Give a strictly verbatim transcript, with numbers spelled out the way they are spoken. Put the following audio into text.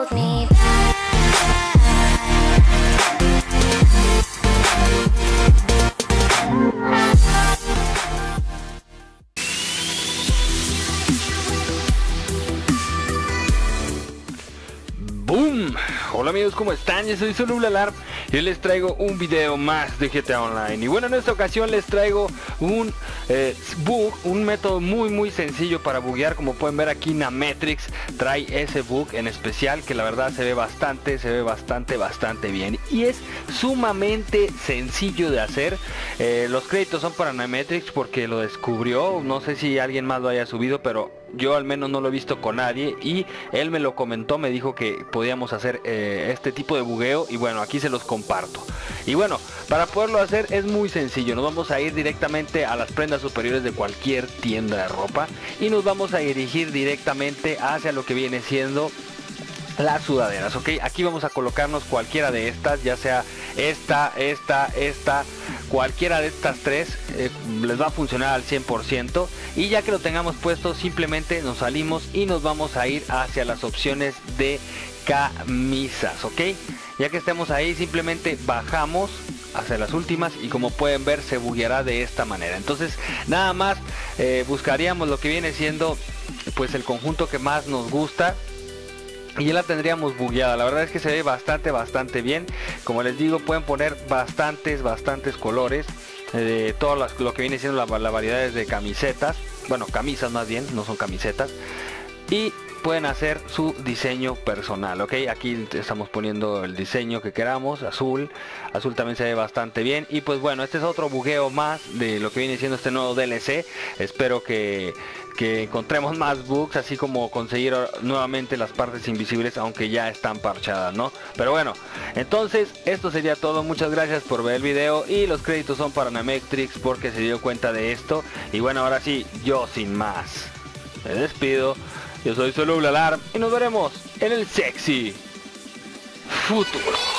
hold me back. ¡Boom! Hola amigos, ¿cómo están? Yo soy Solublalar y hoy les traigo un video más de G T A Online. Y bueno, en esta ocasión les traigo un eh, bug, un método muy muy sencillo para buguear. Como pueden ver aquí, Nametrix trae ese bug en especial que la verdad se ve bastante, se ve bastante, bastante bien. Y es sumamente sencillo de hacer. Eh, los créditos son para Nametrix porque lo descubrió. No sé si alguien más lo haya subido, pero yo al menos no lo he visto con nadie y él me lo comentó, me dijo que podíamos hacer eh, este tipo de bugueo y bueno, aquí se los comparto. Y bueno, para poderlo hacer es muy sencillo. Nos vamos a ir directamente a las prendas superiores de cualquier tienda de ropa y nos vamos a dirigir directamente hacia lo que viene siendo las sudaderas, ok. Aquí vamos a colocarnos cualquiera de estas, ya sea esta, esta, esta, cualquiera de estas tres eh, les va a funcionar al cien por ciento. Y ya que lo tengamos puesto, simplemente nos salimos y nos vamos a ir hacia las opciones de camisas, ok. Ya que estemos ahí, simplemente bajamos hacia las últimas y como pueden ver se bugueará de esta manera. Entonces nada más eh, buscaríamos lo que viene siendo pues el conjunto que más nos gusta y ya la tendríamos bugueada. La verdad es que se ve bastante bastante bien. Como les digo, pueden poner bastantes bastantes colores de eh, todo las, lo que viene siendo la, la variedades de camisetas, bueno, camisas más bien, no son camisetas, y pueden hacer su diseño personal, ok. Aquí estamos poniendo el diseño que queramos, azul, azul también se ve bastante bien. Y pues bueno, este es otro bugueo más de lo que viene siendo este nuevo D L C. Espero que que encontremos más bugs, así como conseguir nuevamente las partes invisibles, aunque ya están parchadas, ¿no? Pero bueno, entonces esto sería todo. Muchas gracias por ver el video y los créditos son para Nametrix porque se dio cuenta de esto. Y bueno, ahora sí, yo sin más me despido. Yo soy Solublalar y nos veremos en el sexy futuro.